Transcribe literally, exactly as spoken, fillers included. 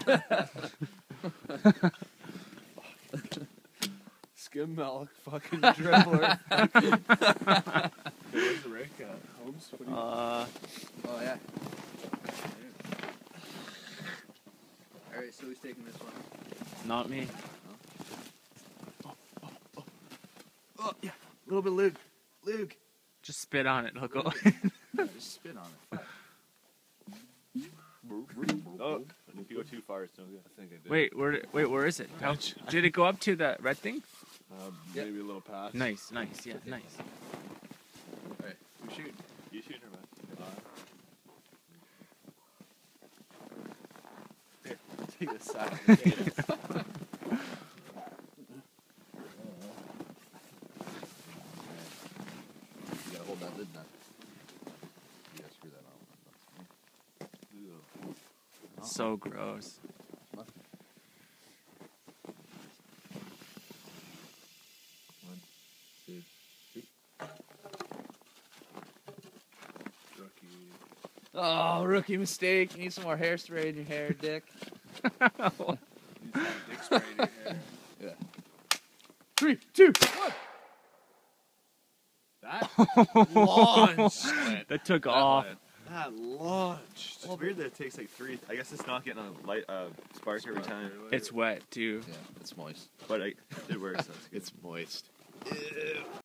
Skim milk, fucking dribbler. Where's the rake at? Holmes? What do you... Uh, oh, yeah. Alright, so who's taking this one? not me. Oh, oh, oh. Oh, yeah. A little bit of Luke. Luke. Just spit on it. It'll go. Yeah, just spit on it. Oh, if you go too far, it's no good. I think I did. Wait, where? Wait, where is it? How, did it go up to the red thing? Um, maybe yep. a little past. Nice, nice, yeah, nice. Alright, who's shooting? You shooting or what? Uh, Here, take this side. You gotta hold that lid nut. You gotta screw that on. So gross. One, two, three. Rookie. Oh, rookie mistake. You need some more hairspray in your hair, Dick. You need some dick spray in your hair. Yeah. Three, two, one. That launched. That took That off. went. That launched. It's weird that it takes like three. I guess it's not getting a light uh, spark every time. It's wet too. Yeah, it's moist. But I, it works. That's good. It's moist. Ew.